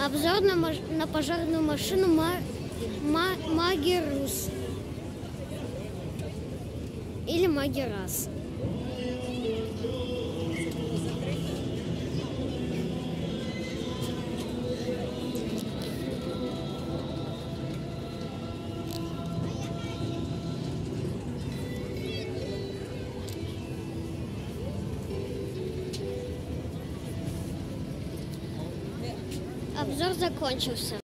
Обзор на пожарную машину Магирус или Магирас. Обзор закончился.